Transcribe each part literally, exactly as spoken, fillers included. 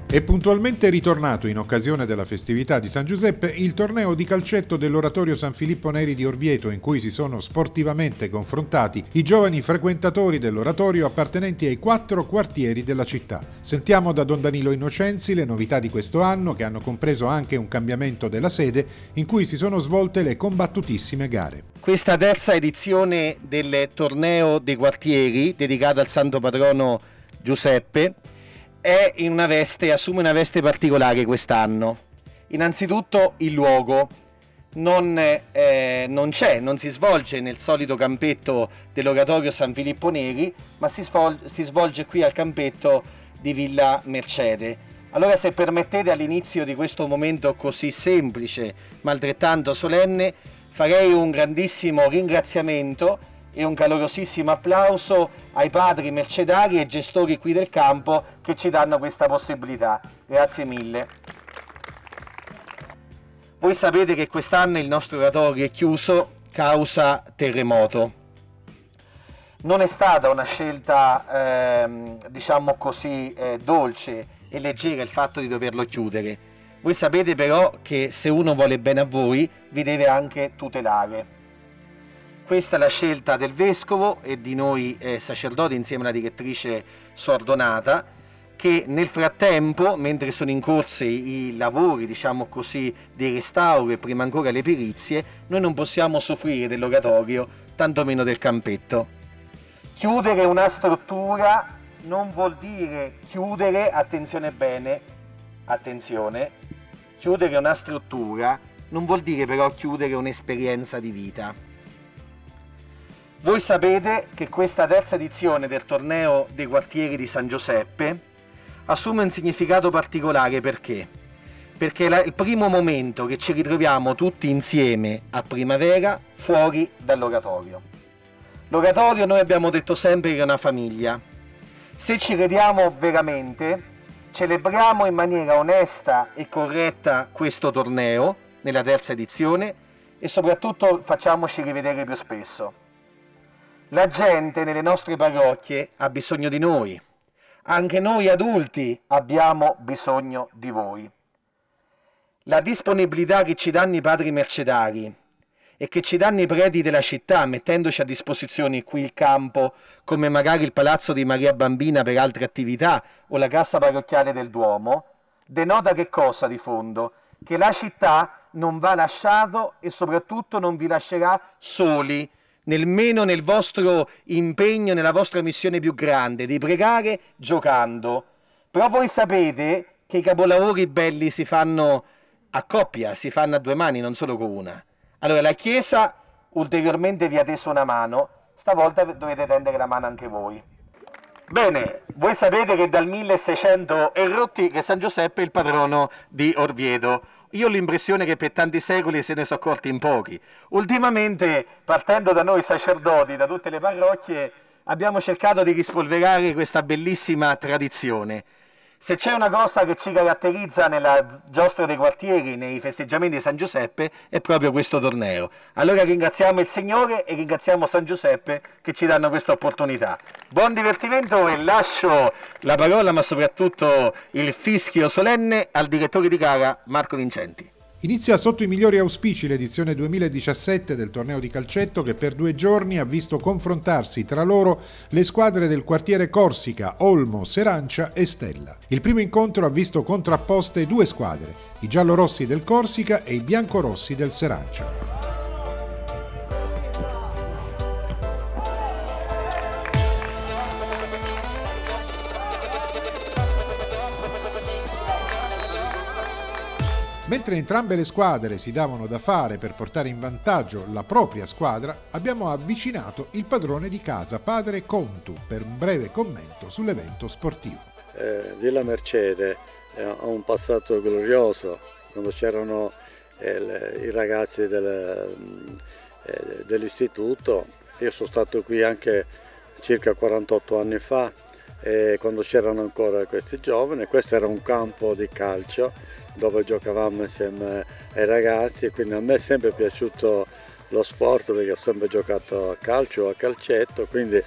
È puntualmente ritornato in occasione della festività di San Giuseppe il torneo di calcetto dell'Oratorio San Filippo Neri di Orvieto, in cui si sono sportivamente confrontati i giovani frequentatori dell'oratorio appartenenti ai quattro quartieri della città. Sentiamo da Don Danilo Innocenzi le novità di questo anno, che hanno compreso anche un cambiamento della sede in cui si sono svolte le combattutissime gare. Questa terza edizione del torneo dei quartieri dedicato al santo patrono Giuseppe è in una veste, assume una veste particolare quest'anno. Innanzitutto il luogo non, eh, non c'è, non si svolge nel solito campetto dell'Oratorio San Filippo Neri, ma si svolge, si svolge qui al campetto di Villa Mercede. Allora, se permettete, all'inizio di questo momento così semplice ma altrettanto solenne, farei un grandissimo ringraziamento e un calorosissimo applauso ai padri mercedari e gestori qui del campo che ci danno questa possibilità. Grazie mille. Voi sapete che quest'anno il nostro oratorio è chiuso causa terremoto. Non è stata una scelta, ehm, diciamo così, eh, dolce e leggera il fatto di doverlo chiudere. Voi sapete però che se uno vuole bene a voi, vi deve anche tutelare. Questa è la scelta del Vescovo e di noi eh, sacerdoti insieme alla direttrice Suor Donata, che nel frattempo, mentre sono in corso i lavori, diciamo così, di restauro e prima ancora le perizie, noi non possiamo soffrire dell'oratorio, tantomeno del campetto. Chiudere una struttura non vuol dire chiudere, attenzione bene, attenzione, chiudere una struttura non vuol dire però chiudere un'esperienza di vita. Voi sapete che questa terza edizione del torneo dei quartieri di San Giuseppe assume un significato particolare. Perché? Perché è il primo momento che ci ritroviamo tutti insieme a primavera fuori dall'oratorio. L'oratorio, noi abbiamo detto sempre, che è una famiglia. Se ci crediamo veramente, celebriamo in maniera onesta e corretta questo torneo nella terza edizione e soprattutto facciamoci rivedere più spesso. La gente nelle nostre parrocchie ha bisogno di noi, anche noi adulti abbiamo bisogno di voi. La disponibilità che ci danno i padri mercedari e che ci danno i preti della città, mettendoci a disposizione qui il campo, come magari il Palazzo di Maria Bambina per altre attività o la Cassa Parrocchiale del Duomo, denota che cosa di fondo? Che la città non va lasciato e soprattutto non vi lascerà soli, nemmeno nel vostro impegno, nella vostra missione più grande, di pregare giocando. Però voi sapete che i capolavori belli si fanno a coppia, si fanno a due mani, non solo con una. Allora la Chiesa ulteriormente vi ha teso una mano, stavolta dovete tendere la mano anche voi. Bene, voi sapete che dal milleseicento e rotti che San Giuseppe è il patrono di Orvieto. Io ho l'impressione che per tanti secoli se ne sono accorti in pochi. Ultimamente, partendo da noi sacerdoti, da tutte le parrocchie, abbiamo cercato di rispolverare questa bellissima tradizione. Se c'è una cosa che ci caratterizza nella giostra dei quartieri, nei festeggiamenti di San Giuseppe, è proprio questo torneo. Allora ringraziamo il Signore e ringraziamo San Giuseppe che ci danno questa opportunità. Buon divertimento e lascio la parola, ma soprattutto il fischio solenne, al direttore di gara Marco Vincenti. Inizia sotto i migliori auspici l'edizione duemiladiciassette del torneo di calcetto, che per due giorni ha visto confrontarsi tra loro le squadre del quartiere Corsica, Olmo, Serancia e Stella. Il primo incontro ha visto contrapposte due squadre, i giallorossi del Corsica e i biancorossi del Serancia. Mentre entrambe le squadre si davano da fare per portare in vantaggio la propria squadra, abbiamo avvicinato il padrone di casa, padre Contu, per un breve commento sull'evento sportivo. Eh, Villa Mercede eh, ha un passato glorioso, quando c'erano eh, le, i ragazzi del, eh, dell'istituto. Io sono stato qui anche circa quarantotto anni fa, eh, quando c'erano ancora questi giovani. Questo era un campo di calcio dove giocavamo insieme ai ragazzi, e quindi a me è sempre piaciuto lo sport, perché ho sempre giocato a calcio o a calcetto, quindi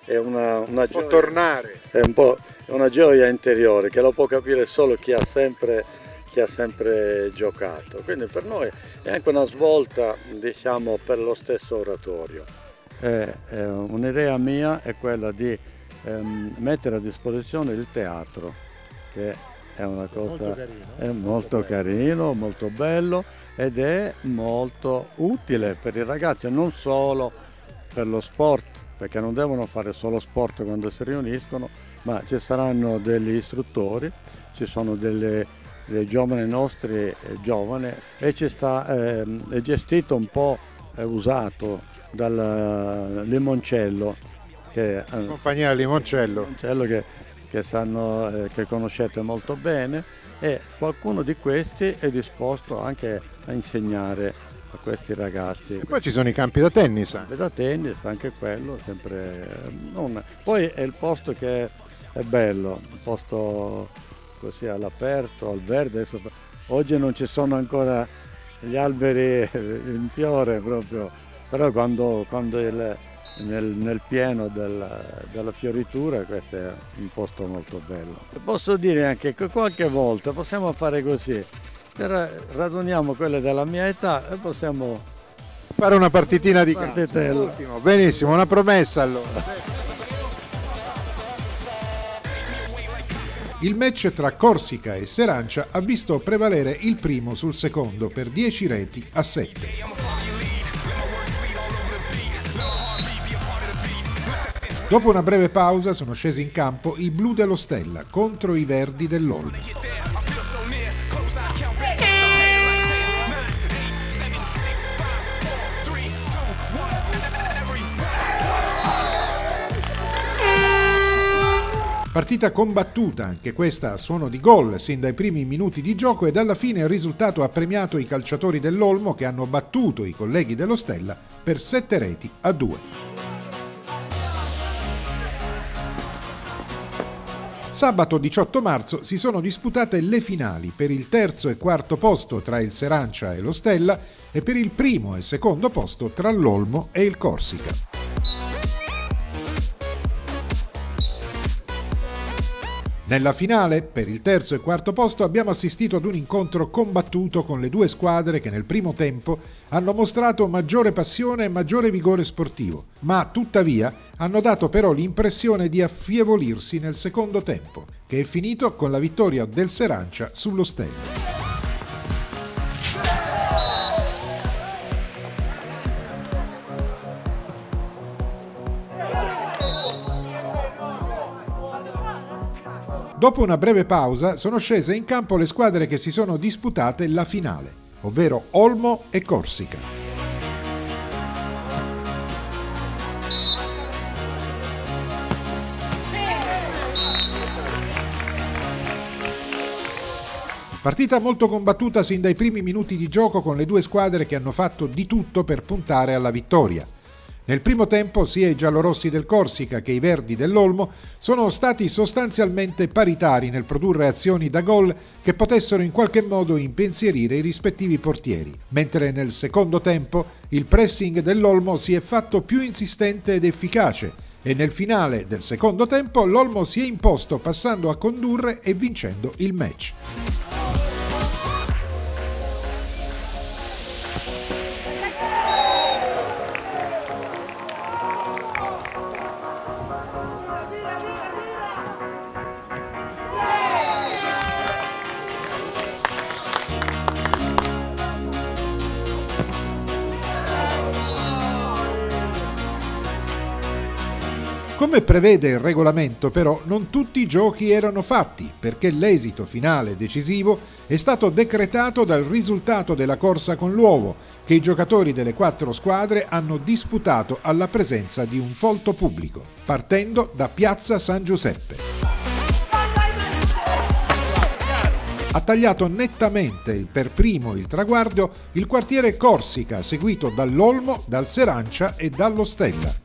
è una, una gioia, tornare. È un po' una gioia interiore che lo può capire solo chi ha sempre, chi ha sempre giocato. Quindi per noi è anche una svolta, diciamo, per lo stesso oratorio. Un'idea mia è quella di ehm, mettere a disposizione il teatro, che è una cosa molto carino, è molto, molto carino, molto bello ed è molto utile per i ragazzi, non solo per lo sport, perché non devono fare solo sport quando si riuniscono, ma ci saranno degli istruttori, ci sono delle, dei giovani nostri eh, giovani e ci sta, eh, è gestito un po' è usato dal Limoncello, che è compagnia Limoncello, Limoncello che, che, sanno, eh, che conoscete molto bene, e qualcuno di questi è disposto anche a insegnare a questi ragazzi. E poi ci sono i campi da tennis. Campi da tennis, anche quello, sempre non. Poi è il posto che è bello, un posto così all'aperto, al verde. Adesso, oggi non ci sono ancora gli alberi in fiore proprio, però quando, quando il, nel, nel pieno del, della fioritura questo è un posto molto bello. Posso dire anche che qualche volta possiamo fare così, raduniamo quelle della mia età e possiamo fare una partitina di partitella. Ottimo, benissimo, una promessa allora. Il match tra Corsica e Serancia ha visto prevalere il primo sul secondo per dieci reti a sette. Dopo una breve pausa sono scesi in campo i blu dello Stella contro i verdi dell'Olmo. Partita combattuta, anche questa a suono di gol sin dai primi minuti di gioco, ed alla fine il risultato ha premiato i calciatori dell'Olmo che hanno battuto i colleghi dello Stella per sette reti a due. Sabato diciotto marzo si sono disputate le finali per il terzo e quarto posto tra il Serancia e lo Stella e per il primo e secondo posto tra l'Olmo e il Corsica. Nella finale, per il terzo e quarto posto, abbiamo assistito ad un incontro combattuto con le due squadre che nel primo tempo hanno mostrato maggiore passione e maggiore vigore sportivo, ma tuttavia hanno dato però l'impressione di affievolirsi nel secondo tempo, che è finito con la vittoria del Serancia sullo Stella. Dopo una breve pausa sono scese in campo le squadre che si sono disputate la finale, ovvero Olmo e Corsica. Partita molto combattuta sin dai primi minuti di gioco, con le due squadre che hanno fatto di tutto per puntare alla vittoria. Nel primo tempo sia i giallorossi del Corsica che i verdi dell'Olmo sono stati sostanzialmente paritari nel produrre azioni da gol che potessero in qualche modo impensierire i rispettivi portieri, mentre nel secondo tempo il pressing dell'Olmo si è fatto più insistente ed efficace e nel finale del secondo tempo l'Olmo si è imposto passando a condurre e vincendo il match. Come prevede il regolamento, però, non tutti i giochi erano fatti, perché l'esito finale decisivo è stato decretato dal risultato della corsa con l'uovo, che i giocatori delle quattro squadre hanno disputato alla presenza di un folto pubblico, partendo da Piazza San Giuseppe. Ha tagliato nettamente per primo il traguardo il quartiere Corsica, seguito dall'Olmo, dal Serancia e dallo Stella.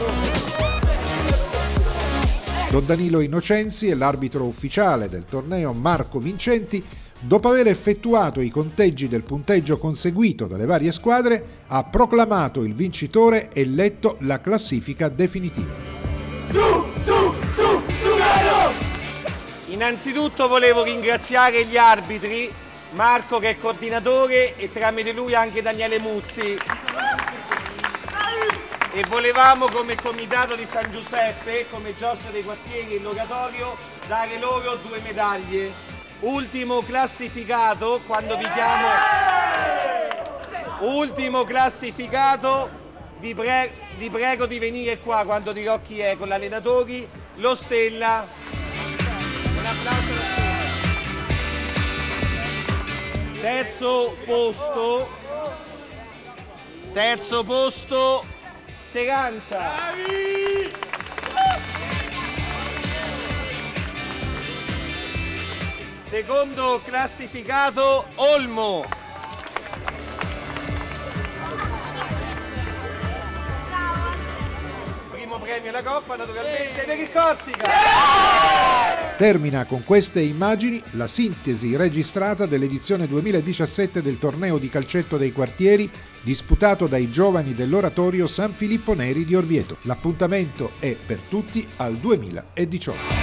Don Danilo Innocenzi e l'arbitro ufficiale del torneo Marco Vincenti, dopo aver effettuato i conteggi del punteggio conseguito dalle varie squadre, ha proclamato il vincitore e letto la classifica definitiva. Su, su, su, Sugano! Innanzitutto volevo ringraziare gli arbitri, Marco che è coordinatore e tramite lui anche Daniele Muzzi. E volevamo come comitato di San Giuseppe, come giostra dei quartieri e l'oratorio, dare loro due medaglie. Ultimo classificato, quando vi chiamo... Ultimo classificato, vi, pre... vi prego di venire qua quando dirò chi è con gli allenatori, lo Stella. Un applauso allo Stella. Terzo posto, terzo posto, Serancia. Secondo classificato, Olmo. Primo premio alla Coppa, naturalmente, per il Corsica. Termina con queste immagini la sintesi registrata dell'edizione duemiladiciassette del torneo di calcetto dei quartieri disputato dai giovani dell'oratorio San Filippo Neri di Orvieto. L'appuntamento è per tutti al duemiladiciotto.